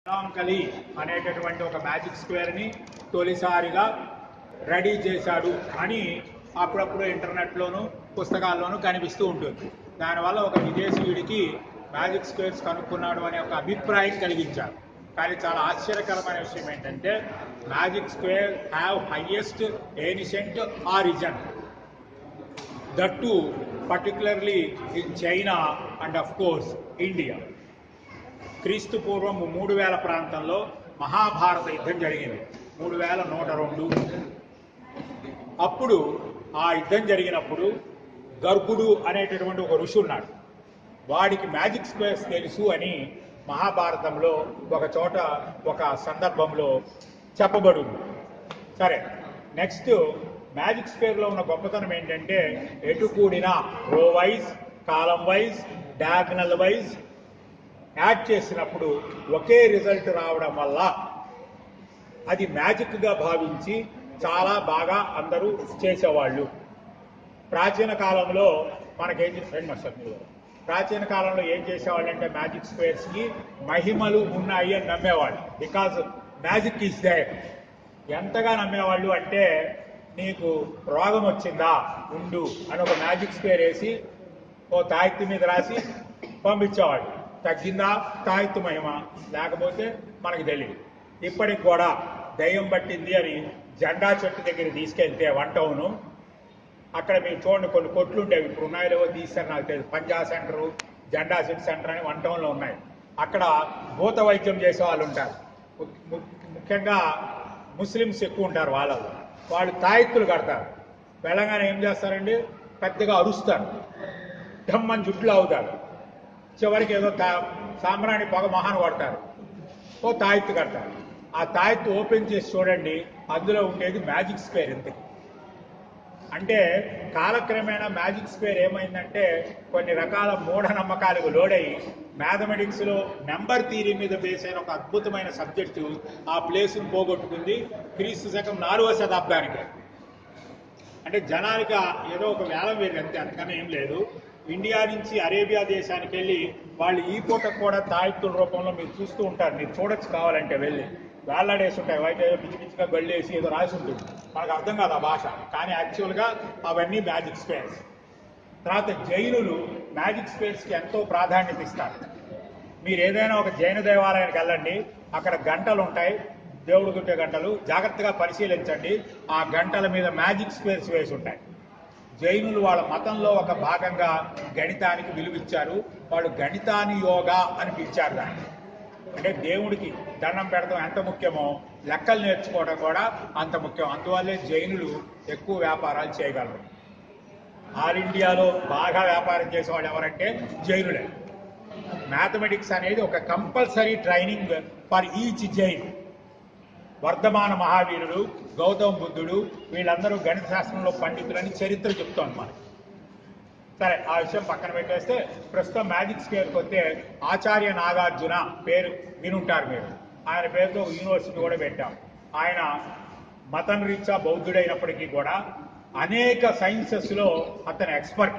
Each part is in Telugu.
కలి అనేటటువంటి ఒక మ్యాజిక్ స్క్వేర్ని తొలిసారిగా రెడీ చేశాడు అని అప్పుడప్పుడు ఇంటర్నెట్లోనూ పుస్తకాల్లోనూ కనిపిస్తూ ఉంటుంది. దానివల్ల ఒక విదేశీయుడికి మ్యాజిక్ స్క్వేర్స్ కనుక్కున్నాడు అనే ఒక అభిప్రాయం కలిగించారు. కానీ చాలా ఆశ్చర్యకరమైన విషయం ఏంటంటే magic square have highest ancient origin, that to particularly in China and of course India. క్రీస్తు పూర్వం 3000 ప్రాంతంలో మహాభారత యుద్ధం జరిగింది, 3102. అప్పుడు ఆ యుద్ధం జరిగినప్పుడు గర్గుడు అనేటటువంటి ఒక ఋషి ఉన్నాడు. వాడికి మ్యాజిక్ స్క్వేర్స్ తెలుసు అని మహాభారతంలో ఒక చోట ఒక సందర్భంలో చెప్పబడింది. సరే, నెక్స్ట్ మ్యాజిక్ స్క్వేర్లో ఉన్న గొప్పతనం ఏంటంటే ఎటు కూడిన row wise, column wise, diagonal wise add చేసినప్పుడు ఒకే రిజల్ట్ రావడం వల్ల అది మ్యాజిక్గా భావించి చాలా బాగా అందరూ చేసేవాళ్ళు. ప్రాచీన కాలంలో ప్రాచీన కాలంలో ఏం చేసేవాళ్ళు అంటే మ్యాజిక్ స్క్వేర్స్కి మహిమలు ఉన్నాయి అని నమ్మేవాళ్ళు. Because magic is there. ఎంతగా నమ్మేవాళ్ళు అంటే నీకు రోగం వచ్చిందా ఉండు అని ఒక మ్యాజిక్ స్క్వేర్ వేసి ఓ తాయెత్తు మీద రాసి పంపించేవాళ్ళు. తగ్గిందా తాయెత్తు మహిమ, లేకపోతే మనకు తెలియదు. ఇప్పటికి కూడా దయ్యం పట్టింది అని జెండా చెట్టు దగ్గర తీసుకెళ్తే 1 టౌను, అక్కడ మీరు చూడండి కొన్ని కొట్లు ఉండేవి, ఇప్పుడు ఉన్నాయో తీస్తారు నాకు తెలియదు. పంజా సెంటరు, జెండా చెట్టు సెంటర్ అని 1 టౌన్లో ఉన్నాయి. అక్కడ భూత వైద్యం చేసే వాళ్ళు ఉంటారు. ముఖ్యంగా ముస్లిమ్స్ ఎక్కువ ఉంటారు. వాళ్ళు తాయెత్తులు కడతారు. వెళ్ళగానే ఏం చేస్తారండి, పెద్దగా అరుస్తారు, ఢమ్మని జుట్లు అవుతారు. చివరికి ఏదో సాంబ్రాణి పొగ మొహాన్ని కొడతారు, ఓ తాయెత్తు కడతారు. ఆ తాయెత్తు ఓపెన్ చేసి చూడండి, అందులో ఉండేది మ్యాజిక్ స్క్వేర్. ఇంతకి అంటే కాలక్రమేణా మ్యాజిక్ స్క్వేర్ ఏమైందంటే కొన్ని రకాల మూఢనమ్మకాలకు లోడై మ్యాథమెటిక్స్లో నెంబర్ థియరీ మీద బేస్ అయిన ఒక అద్భుతమైన సబ్జెక్టు ఆ ప్లేస్ను పోగొట్టుకుంది క్రీస్తు శకం 4వ శతాబ్దానికి. అంటే జనానికి ఏదో ఒక వేలం వేరు అంతే, అంతకన్నా ఏం లేదు. ఇండియా నుంచి అరేబియా దేశానికి వెళ్ళి వాళ్ళు ఈ పూటకు కూడా తాయెత్తుల రూపంలో మీరు చూస్తూ ఉంటారు. మీరు చూడొచ్చు కావాలంటే వెళ్ళి, వేలాడేసి ఉంటాయి. వైట్ ఏదో పిచ్చి పిచ్చిగా గళ్ళేసి ఏదో రాసి ఉంటుంది, మనకు అర్థం కాదు ఆ భాష, కానీ యాక్చువల్గా అవన్నీ మ్యాజిక్ స్క్వేర్స్. తర్వాత జైనులు మ్యాజిక్ స్క్వేర్స్కి ఎంతో ప్రాధాన్యత ఇస్తారు. మీరు ఏదైనా ఒక జైన దేవాలయానికి వెళ్ళండి, అక్కడ గంటలు ఉంటాయి, దేవుడు గుట్టే గంటలు. జాగ్రత్తగా పరిశీలించండి, ఆ గంటల మీద మ్యాజిక్ స్క్వేర్స్ వేసి ఉంటాయి. జైనులు వాళ్ళ మతంలో ఒక భాగంగా గణితానికి విలువిచ్చారు. వాళ్ళు గణితాని యోగా అని పిలిచారు దాన్ని. అంటే దేవుడికి దండం పెడతాం ఎంత ముఖ్యమో లెక్కలు నేర్చుకోవడం కూడా అంత ముఖ్యం. అందువల్లే జైనులు ఎక్కువ వ్యాపారాలు చేయగలరు. ఆల్ ఇండియాలో బాగా వ్యాపారం చేసేవాళ్ళు ఎవరంటే జైనులే. మ్యాథమెటిక్స్ అనేది ఒక compulsory training for each Jain. Vardhamana మహావీరుడు, గౌతమ బుద్ధుడు, వీళ్ళందరూ గణిత శాస్త్రంలో పండితులని చరిత్ర చెప్తోంది మనకి. సరే, ఆ విషయం పక్కన పెట్టేస్తే ప్రస్తుతం మ్యాజిక్ స్క్వేర్కి వస్తే ఆచార్య నాగార్జున పేరు వినుంటారు మీరు. ఆయన పేరుతో యూనివర్సిటీ కూడా పెట్టాం. ఆయన మతం రీత్యా బౌద్ధుడైనప్పటికీ కూడా అనేక సైన్సెస్లో అతను ఎక్స్పర్ట్.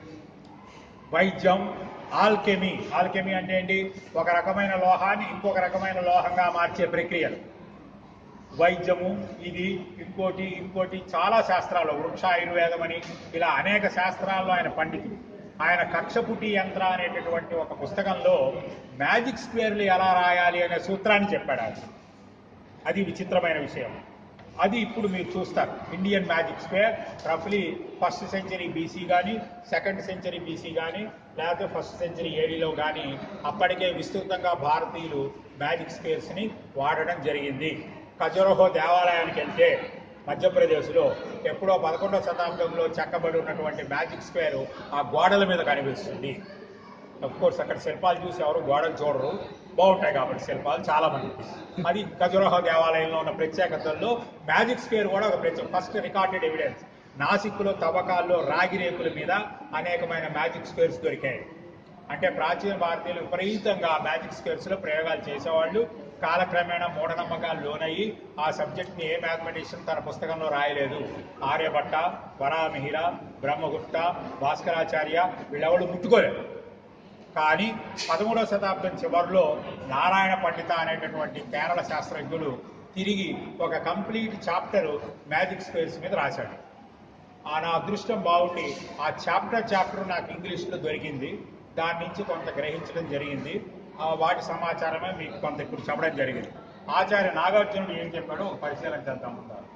వైద్యం, ఆల్కెమీ అంటే ఏంటి, ఒక రకమైన లోహాన్ని ఇంకొక రకమైన లోహంగా మార్చే ప్రక్రియలు. వైద్యము, ఇది ఇంకోటి చాలా శాస్త్రాలు, వృక్ష ఆయుర్వేదం అని ఇలా అనేక శాస్త్రాల్లో ఆయన పండితుడు. ఆయన కక్షపుటి యంత్ర అనేటటువంటి ఒక పుస్తకంలో మ్యాజిక్ స్క్వేర్లు ఎలా రాయాలి అనే సూత్రాన్ని చెప్పాడు ఆయన. అది విచిత్రమైన విషయం. అది ఇప్పుడు మీరు చూస్తారు. ఇండియన్ మ్యాజిక్ స్క్వేర్ రఫ్లీ 1st సెంచరీ బీసీ కానీ 2nd సెంచరీ బీసీ కానీ లేకపోతే 1st సెంచరీ ఏడీలో కానీ అప్పటికే విస్తృతంగా భారతీయులు మ్యాజిక్ స్క్వేర్స్ని వాడడం జరిగింది. ఖజురహో దేవాలయానికి వెళ్తే మధ్యప్రదేశ్లో ఎప్పుడో 11వ శతాబ్దంలో చెక్కబడి ఉన్నటువంటి మ్యాజిక్ స్క్వేర్ ఆ గోడల మీద కనిపిస్తుంది. కోర్స్ అక్కడ శిల్పాలు చూసి ఎవరు గోడలు చూడరు, బాగుంటాయి కాబట్టి శిల్పాలు చాలామంది. అది ఖజురహో దేవాలయంలో ఉన్న ప్రత్యేకతల్లో మ్యాజిక్ స్క్వేర్ కూడా ఒక ఫస్ట్ రికార్డెడ్ ఎవిడెన్స్. నాసిక్లో తవ్వకాల్లో రాగి రేకుల మీద అనేకమైన మ్యాజిక్ స్క్వేర్స్ దొరికాయి. అంటే ప్రాచీన భారతీయులు విపరీతంగా మ్యాజిక్ స్క్వేర్స్లో ప్రయోగాలు చేసేవాళ్ళు. కాలక్రమేణా మూఢనమ్మకాలు లోనయ్యి ఆ సబ్జెక్ట్ని ఏ మ్యాథమెటిషియన్ తన పుస్తకంలో రాయలేదు. ఆర్యభట్ట, వరామిహిర, బ్రహ్మగుప్త, భాస్కరాచార్య వీళ్ళెవడు ముట్టుకోలేదు. కానీ 13వ శతాబ్దం చివరిలో నారాయణ పండిత అనేటటువంటి కేరళ శాస్త్రజ్ఞుడు తిరిగి ఒక కంప్లీట్ చాప్టర్ మ్యాజిక్ స్క్వేర్స్ మీద రాశాడు. నా అదృష్టం బాగుండి ఆ చాప్టర్ నాకు ఇంగ్లీష్లో దొరికింది. దాని నుంచి కొంత గ్రహించడం జరిగింది. వాటి సమాచారమే మీకు కొంత ఇప్పుడు చెప్పడం జరిగింది. ఆచార్య నాగార్జునుడు ఏం చెప్పాడో ఒక పరిశీలన చేద్దాం.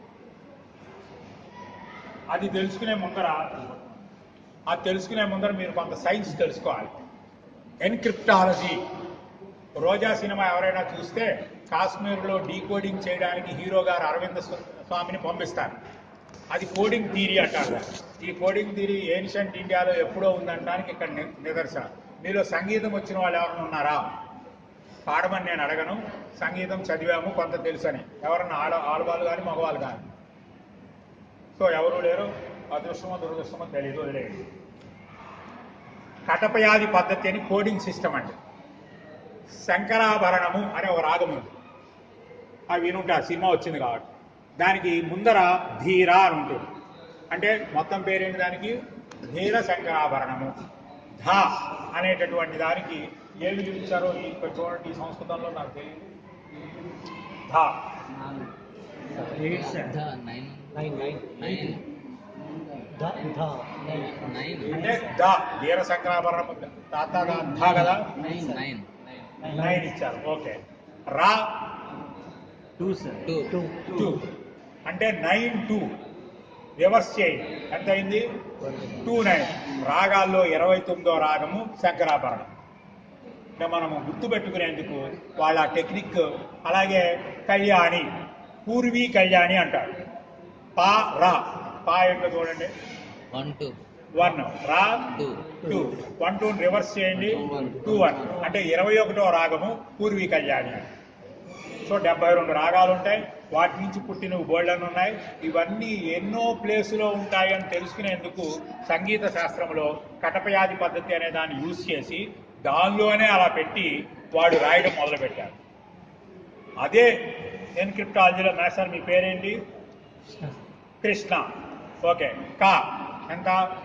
అది తెలుసుకునే ముందర మీరు కొంత సైన్స్ తెలుసుకోవాలి. ఎన్క్రిప్టాలజీ. రోజా సినిమా ఎవరైనా చూస్తే కాశ్మీర్లో డీకోడింగ్ చేయడానికి హీరో గారు అరవింద స్వామిని పంపిస్తారు. అది కోడింగ్ థియరీ అంటారు. ఈ కోడింగ్ థియరీ ఏన్షియంట్ ఇండియాలో ఎప్పుడో ఉందనడానికి ఇక్కడ నిదర్శనం. మీలో సంగీతం వచ్చిన వాళ్ళు ఎవరైనా ఉన్నారా? పాడమని నేను అడగను. సంగీతం చదివాము, కొంత తెలుసని. ఎవరన్నా ఆడవాళ్ళు కానీ మగవాళ్ళు కానీ? సో ఎవరు లేరు. అదృష్టమో దురదృష్టమో తెలియదు, వదిలేదు. కటపయాది పద్ధతి అని కోడింగ్ సిస్టమ్ అండి. శంకరాభరణము అనే ఒక రాగం ఉంది. అవి వినుంటే ఆ సినిమా వచ్చింది కాబట్టి. దానికి ముందర ధీర అని ఉంటుంది. అంటే మొత్తం పేరేంటి దానికి? ధీర శంకరాభరణము. ధ అనేటటువంటి దానికి ఏమి చూపించారో ఇక్కడ చూడండి. ఈ సంస్కృతంలో నాకు తెలియదు. ధ అంటే ద ధీర శంకరాభరణము తాత ధ కదా, 9 ఇచ్చారు. ఓకే. రా 2 అంటే 9 2 రివర్స్ చేయండి. ఎంత అయింది? 29. రాగాల్లో 29వ రాగము శంకరాభరణం. అంటే మనము గుర్తుపెట్టుకునేందుకు వాళ్ళ టెక్నిక్. అలాగే కళ్యాణి, పూర్వీ కళ్యాణి అంటారు. పా రా. పా ఏంటో చూడండి. 1 రా 2 1 2 రివర్స్ చేయండి. 2 1 అంటే 21వ రాగము పూర్వీ కళ్యాణి. సో 72 రాగాలు ఉంటాయి. వాటి నుంచి పుట్టిన బోల్డన్ ఉన్నాయి. ఇవన్నీ ఎన్నో ప్లేసులో ఉంటాయి అని తెలుసుకునేందుకు సంగీత శాస్త్రంలో కటపయాది పద్ధతి అనే దాన్ని యూజ్ చేసి దానిలోనే అలా పెట్టి వాడు రాయడం మొదలుపెట్టారు. అదే ఎన్క్రిప్టాలజీలో మాస్టర్ మీ పేరేంటి? కృష్ణ. ఓకే. కా ఎంత?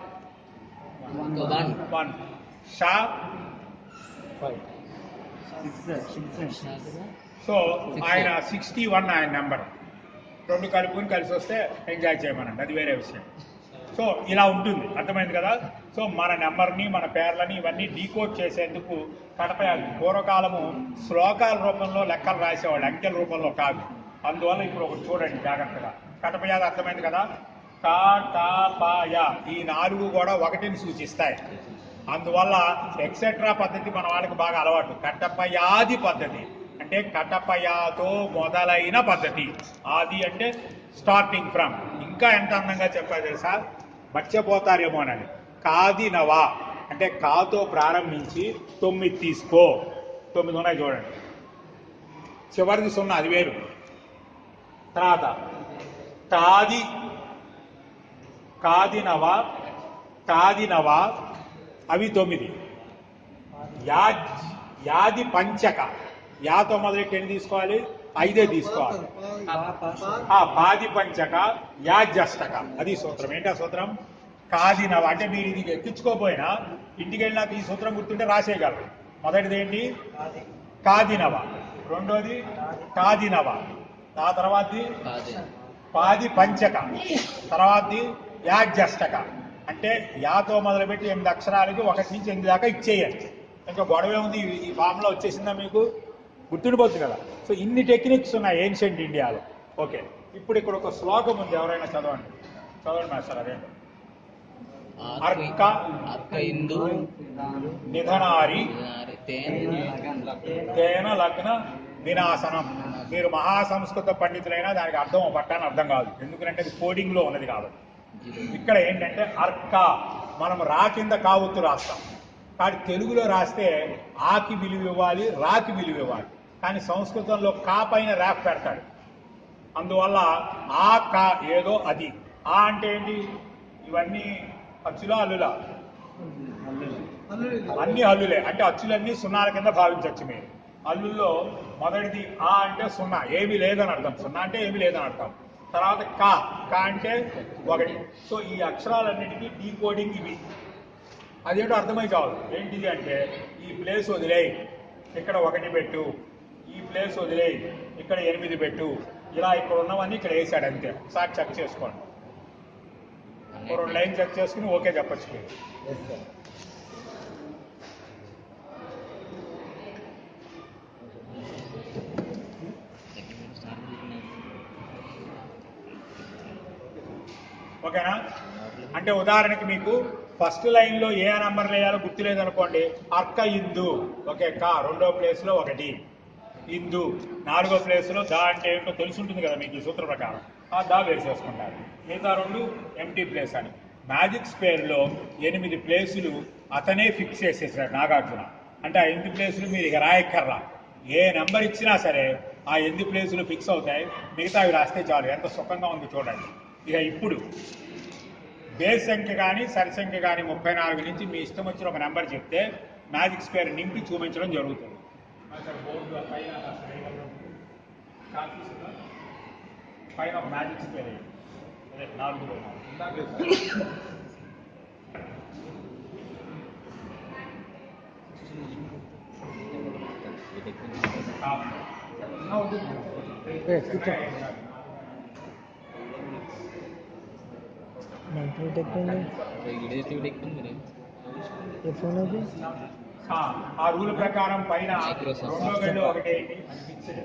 1 షా 5. సో ఆయన 61 ఆయన నెంబర్. 2 కలుపుకుని కలిసి వస్తే ఎంజాయ్ చేయమనండి, అది వేరే విషయం. సో ఇలా ఉంటుంది. అర్థమైంది కదా? సో మన నెంబర్ని, మన పేర్లని ఇవన్నీ డీకోడ్ చేసేందుకు కటపయాది. పూర్వకాలము శ్లోకాల రూపంలో లెక్కలు రాసేవాళ్ళు, అంకెల రూపంలో కాదు. అందువల్ల ఇప్పుడు ఒకటి చూడండి జాగ్రత్తగా. కటపయాది అర్థమైంది కదా? కా టా పా యా ఈ 4 కూడా 1ని సూచిస్తాయి. అందువల్ల ఎక్సెట్రా పద్ధతి మన వాళ్ళకి బాగా అలవాటు. కటపయాది పద్ధతి అంటే కటపయాతో మొదలైన పద్ధతి. ఆది అంటే స్టార్టింగ్ ఫ్రమ్. ఇంకా ఎంత అందంగా చెప్పారు తెలుసా? మర్చిపోతారేమోనని. కాది నవా అంటే కాతో ప్రారంభించి 9 తీసుకో. 9 ఉన్నాయి చూడండి. చివరిది 0, అది వేరు. తర్వాత కాది నవా అవి 9. యాది పంచక. యాతో మొదలెట్టి ఎన్ని తీసుకోవాలి? 5 తీసుకోవాలి. పాది పంచక యాజ్యష్టక అది సూత్రం. ఏంటి ఆ సూత్రం? కాదినవ అంటే మీరు ఇది ఎక్కించుకోపోయినా ఇంటికి వెళ్ళినాక ఈ సూత్రం గుర్తుంటే రాసేయగలరు. మొదటిది ఏంటి? కాదినవ. రెండోది కాదినవ. ఆ తర్వాతది పాది పంచక. తర్వాతది యాజ్యష్టక. అంటే యాతో మొదలుపెట్టి 8 అక్షరాలకి 1 నుంచి 8 దాకా ఇచ్చేయాలి. ఇంకా గొడవే ఉంది. ఈ ఫామ్లో వచ్చేసిందా మీకు? గుర్తుండిపోతుంది కదా. సో ఇన్ని టెక్నిక్స్ ఉన్నాయి ఏన్షియంట్ ఇండియాలో. ఓకే. ఇప్పుడు ఇక్కడ ఒక శ్లోకం ఉంది, ఎవరైనా చదవండి మాస్టర్. అదేంటి? అర్క ఇందు నిధనారి తేన లగ్న వినాశనం. మీరు మహాసంస్కృత పండితులైనా దానికి అర్థం పట్టాలని అర్థం కాదు, ఎందుకంటే అది కోడింగ్లో ఉన్నది కాబట్టి. ఇక్కడ ఏంటంటే అర్క, మనం రా కింద కావత్తు రాస్తాం. కానీ తెలుగులో రాస్తే ఆకి విలువ ఇవ్వాలి, రాకి విలువ ఇవ్వాలి. కానీ సంస్కృతంలో కా పైన ర్యాప్ పెడతాడు. అందువల్ల ఆ కా ఏదో అది. ఆ అంటే ఏంటి? ఇవన్నీ అచ్చులా అల్లులా? అన్ని హల్లులే. అంటే అచ్చులన్నీ 0ల కింద భావించవచ్చు మీరు. హల్లుల్లో మొదటిది ఆ అంటే 0, ఏమీ లేదని అర్థం. 0 అంటే ఏమీ లేదని అర్థం. తర్వాత కా అంటే 1. సో ఈ అక్షరాలన్నిటికీ డీకోడింగ్ ఇవి. అదేంటో అర్థమై కావాలి. ఏంటిది అంటే ఈ ప్లేస్ వదిలేయి, ఇక్కడ 1 పెట్టు, ఈ ప్లేస్ వదిలేయి, ఇక్కడ 8 పెట్టు, ఇలా ఇక్కడ ఉన్నవన్నీ ఇక్కడ వేసాడు అంతే. ఒకసారి చెక్ చేసుకోండి, 2 లైన్ చెక్ చేసుకుని ఓకే చెప్పచ్చు మీరు. ఓకేనా? అంటే ఉదాహరణకి మీకు ఫస్ట్ లైన్లో ఏ నంబర్ వేయాలో గుర్తులేదనుకోండి, అర్క ఇందు, ఓకే, కా 2వ ప్లేస్లో 1, ఇందు 4వ ప్లేస్లో దా అంటే ఏంటో తెలిసి ఉంటుంది కదా మీకు ఈ సూత్ర ప్రకారం, ఆ దా వేసేసుకుంటారు. మిగతా 2 ఎంటీ ప్లేస్ అని. మ్యాజిక్ స్క్వేర్లో 8 ప్లేసులు అతనే ఫిక్స్ చేసేసాడు నాగార్జున. అంటే ఆ 8 ప్లేసులు మీరు ఇక రాయక్కర్లా, ఏ నెంబర్ ఇచ్చినా సరే ఆ 8 ప్లేసులు ఫిక్స్ అవుతాయి. మిగతా అవి రాస్తే చాలు. ఎంత సుఖంగా ఉంది చూడండి. ఇక ఇప్పుడు బేస్ సంఖ్య కానీ సరి సంఖ్య కానీ 34 నుంచి మీ ఇష్టం వచ్చిన ఒక నెంబర్ చెప్తే మ్యాజిక్ స్క్వేర్ నింపి చూపించడం జరుగుతుంది. పైన ఒక మ్యాజిక్ స్క్వేర్ అదే 4 ఆ రూల్ ప్రకారం పైన 2వ గడిలో 1 వేయండి, అది ఫిక్స్డ్.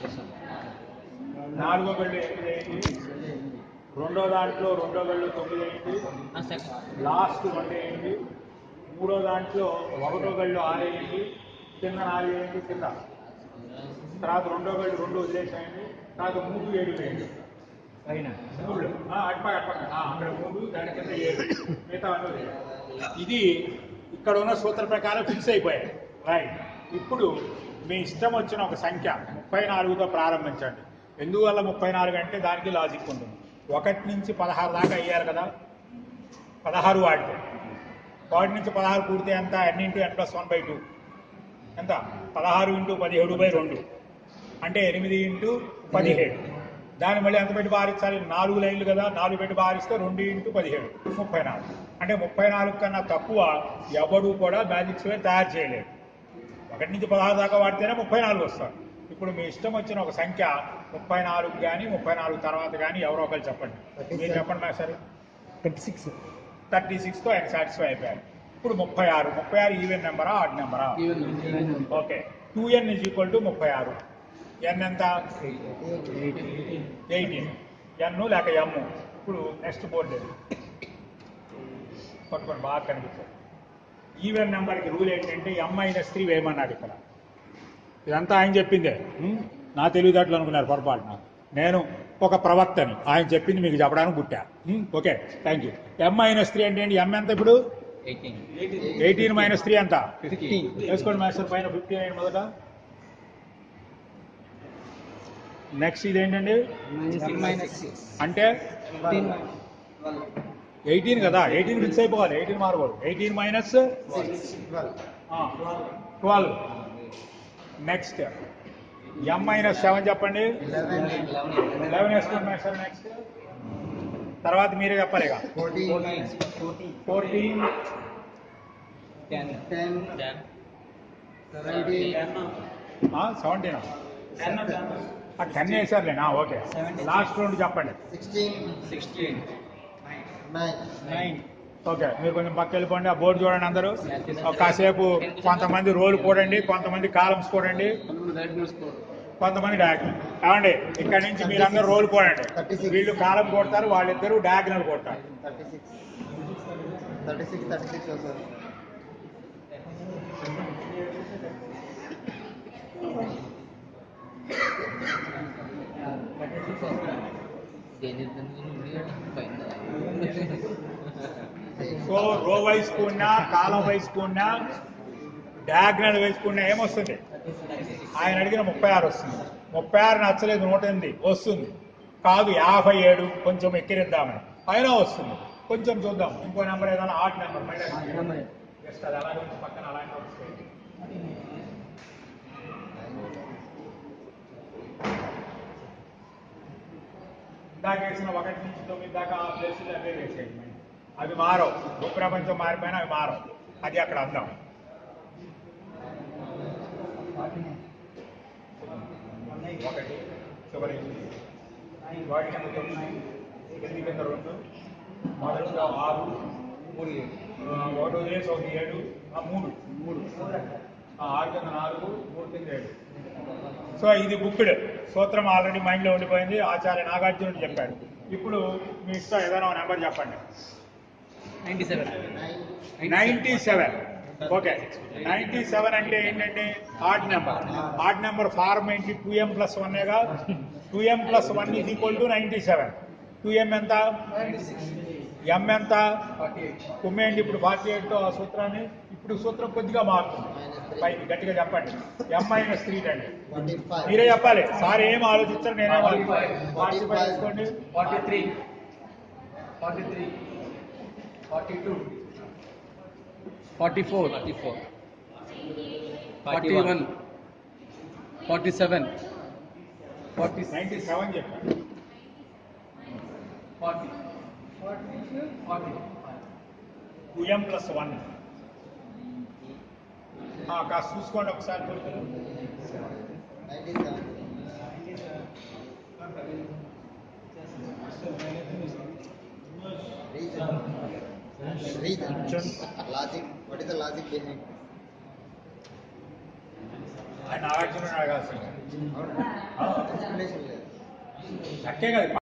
4వ గడిలో 8 వేయండి, 2వ దాంట్లో 2వ గడిలో 9 వేయండి, లాస్ట్ 1 వేయండి, 3వ దాంట్లో 1వ గడిలో 6 వేయండి, కింద 4 వేయండి, కింద తర్వాత 2వ గడి 2 వదిలేసేయండి, తర్వాత 3 7 వేయండి. అక్కడ 3 దాని కింద 7, మిగతా ఇది ఇక్కడ ఉన్న సూత్ర ప్రకారం ఫిక్స్ అయిపోయాయి. రైట్. ఇప్పుడు మీ ఇష్టం వచ్చిన ఒక సంఖ్య 34తో ప్రారంభించండి. ఎందువల్ల 34 అంటే దానికి లాజిక్ ఉంటుంది. 1 నుంచి 16 దాకా అయ్యారు కదా, 16 వాడితే 1 నుంచి 16 కూడితే ఎంత? n × n+1/2 ఎంత? 16 × 17/2 అంటే 8 × 17. దాన్ని మళ్ళీ ఎంత పెట్టి బారించాలి? 4 లైన్లు కదా, 4 పెట్టి బారిస్తే 2 × 17 34. అంటే 34 కన్నా తక్కువ ఎవడు కూడా మ్యాజిక్ స్క్వేర్ తయారు చేయలేడు. 1 నుంచి 16 దాకా వాడితేనే 34 వస్తారు. ఇప్పుడు మీ ఇష్టం వచ్చిన ఒక సంఖ్య 34 కానీ 34 తర్వాత కానీ ఎవరో ఒకరు చెప్పండి. మీరు చెప్పండి నాకు సరే. 36తో ఆయన సాటిస్ఫై అయిపోయారు. ఇప్పుడు 36 ఈవెన్ నెంబరా ఆడ్ నెంబరా? ఓకే. 2n = 36. n ఎంత? 18. n లేక m. ఇప్పుడు నెక్స్ట్ బోర్డు పట్టుకోండి, బాగా కనిపిస్తుంది. ఈవెన్ నెంబర్కి రూల్ ఏంటంటే m-3 వేయమన్నాడు ఇక్కడ. ఇదంతా ఆయన చెప్పిందే, నా తెలివితేటలు అనుకున్నారు పొరపాటున. నేను ఒక ప్రవక్తని, ఆయన చెప్పింది మీకు చెప్పడానికి పుట్టా. Okay, thank you. m-3 అంటే ఏంటి? m ఎంత ఇప్పుడు? 18 - 3 ఎంత? వేసుకోండి మాస్టర్. పైన 50 అయ్యండి మొదట. నెక్స్ట్ ఇదేంటండి? అంటే 18 కదా, 18 ఫిక్స్ అయిపోవాలి, 18 మారకూడదు. 18 - 12. నెక్స్ట్ m-7 చెప్పండి. 11 వేసుకోండి మాస్టర్. నెక్స్ట్ తర్వాత మీరే చెప్పాలి. 14 17 10 వేసారులేనా? ఓకే. లాస్ట్ 2 చెప్పండి. 16 9. ఓకే, మీరు కొంచెం పక్క వెళ్ళిపోండి. ఆ బోర్డు చూడండి అందరూ. కాసేపు కొంతమంది రోల్ కూడండి, కొంతమంది కాలమ్స్ కూడండి, కొంతమంది డయాగ్నల్. ఏమండి, ఇక్కడ నుంచి మీరందరూ రోల్ కూడండి. వీళ్ళు కాలం కొడతారు, వాళ్ళిద్దరూ డయాగ్నల్ కొడతారు. 36 సో రో వేసుకున్నా, కాలం వేసుకున్నా, డయాగ్నల్ వేసుకున్నా ఏమొస్తుంది? ఆయన అడిగిన 36 వస్తుంది. 36 నచ్చలేదు, 108 వస్తుంది. కాదు 57 కొంచెం ఎక్కిరిద్దామని అయినా వస్తుంది. కొంచెం చూద్దాం, ఇంకో నెంబర్ ఏదైనా ఆడ్ నెంబర్ జస్ట్ అది అలాగే పక్కన అలాగే వస్తుంది. ఇందాక వేసిన 1 నుంచి 9 దాకా ఆ ప్లేసులు అవే వేసేయండి. అవి మారవు. భూప్రపంచం మారిపోయినా అవి మారవు. అది అక్కడ అందాం. ఒకటి చివరి వాటి కింద 9, ఎనిమిది కింద 2, మొదలుగా 6, 3 ఒకటి వదిలేసి 1 7, 3 6 కింద 4, 3 కింద 7. సో ఇది బుక్డ్ సూత్రం ఆల్రెడీ మైండ్లో ఉండిపోయింది. ఆచార్య నాగార్జునుడు చెప్పాడు. ఇప్పుడు మీ ఇష్టం ఏదైనా నెంబర్ చెప్పండి. 97. ఓకే, 97 అంటే ఏంటంటే odd number. Odd number form ఏంటి? 2m+1గా. 2m+1 = 97. 2m ఎంత? m ఎంత? కుమ్మేయండి ఇప్పుడు 48తో ఆ సూత్రాన్ని. ఇప్పుడు సూత్రం కొద్దిగా మారుతుంది. పైకి గట్టిగా చెప్పండి. m-3 అండి. మీరే చెప్పాలి. సార్ ఏం ఆలోచించారు, నేనే 45 తీసుకోండి. 43, 42, 44, 41, 47, 97 చెప్పండి. 40, 2m+1. కాస్త చూసుకోండి ఒకసారి. Logic. What is the logic behind? ఆయన నాగార్జున అడగాల్సింది. Explanation. అట్టే కదా